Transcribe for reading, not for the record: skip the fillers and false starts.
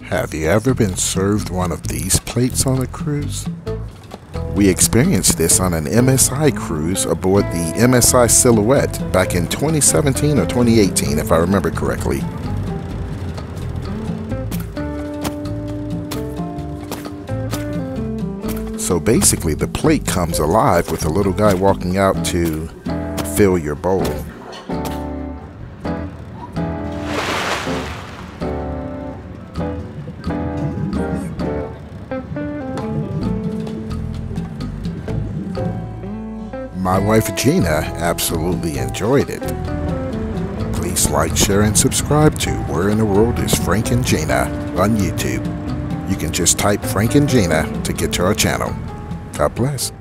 Have you ever been served one of these plates on a cruise? We experienced this on an MSI cruise aboard the MSI Silhouette back in 2017 or 2018 if I remember correctly. So basically the plate comes alive with a little guy walking out to fill your bowl. My wife Gina absolutely enjoyed it. Please like, share, and subscribe to Where in the World is Frank and Gina on YouTube. You can just type Frank and Gina to get to our channel. God bless.